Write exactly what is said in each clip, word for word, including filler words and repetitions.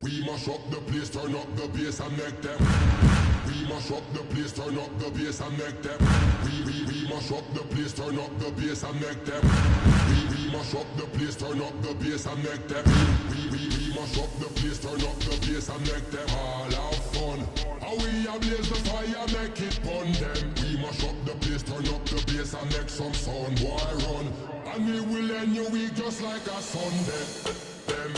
We mash up the place, turn up the bass and make them. We mash up the place, turn up the bass and make them. We we we mash up the place, turn up the bass and make them. We we mash up the place, turn up the bass and make them. We we we mash up the place, turn up the bass and make them all have fun. How we ablaze the fire, make it burn them. We mash up the place, turn up the bass and make some sound, boy run. And we will end your week just like a Sunday. Them.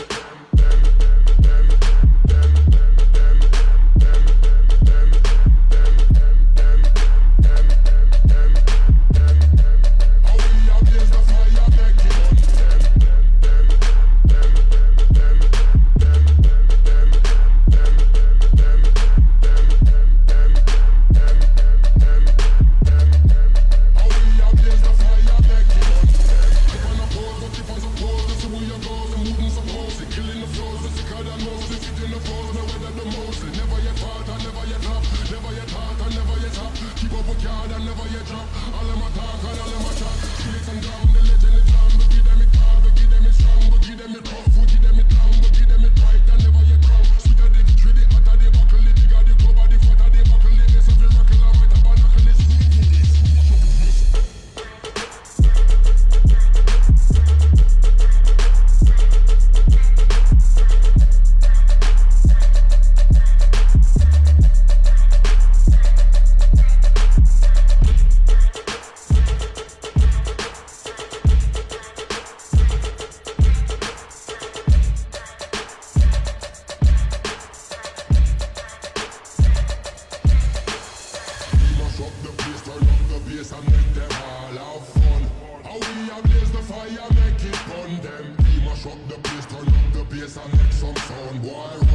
And make them all have fun. How we ablaze the fire, make it burn them. We mash up the place, turn up the bass and make some sound, boy.